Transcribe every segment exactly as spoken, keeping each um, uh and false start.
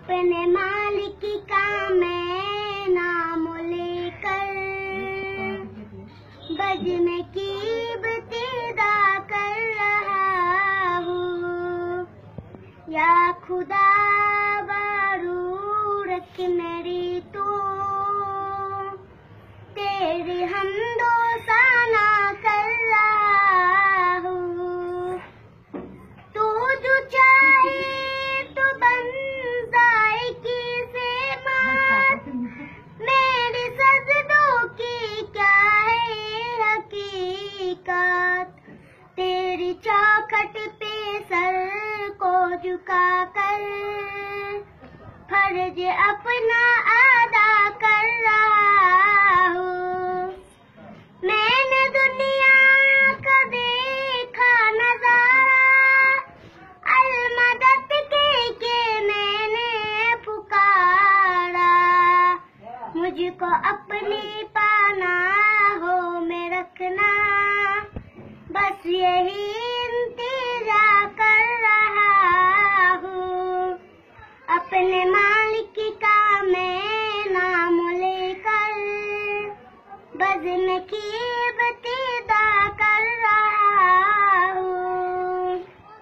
अपने मालिक का मैं नाम लेकर बज में कीब तेदा कर रहा हूँ। या खुदा बारूरत मेरी तो तेरी हमदो साना कर रहा हूँ। तू जो चाहे तो बन जाए किसे मात, मेरी सजदों की क्या है हकीकत। तेरी चौखट पे सर को झुका कर फर्ज अपना अदा कर रहा हूँ। मैंने दुनिया का देखा नजारा, अलमदद के के मैंने पुकारा। मुझको अपनी पनाहों में रखना, बस यही इंतजार कर रहा हूँ। अपने मालिक का मैं नाम लेकर बज़्म की बतीदा कर रहा हूँ।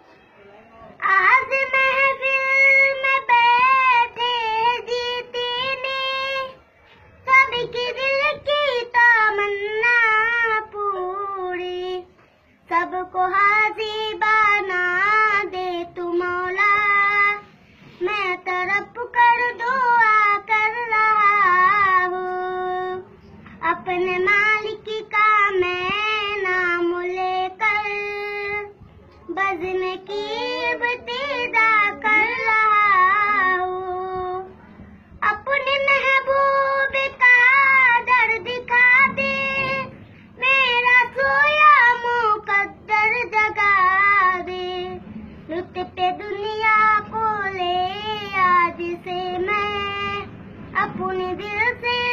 आज महफिल में बैठे जीते ने सबकी दिल की तमन्ना पूरी, सबको हाज़िर बना दे तू मौला। मैं तरफ कर दुआ कर रहा हूँ। अपने मालिक का मैं नाम लेकर बज़्म की बतीदा कर रहा हूँ। अपने महबूब का दर दिखा दे, मेरा सोया मुकद्दर जगा दे। लुत्फ़े दुनिया को ले आज से मैं अपने दिल से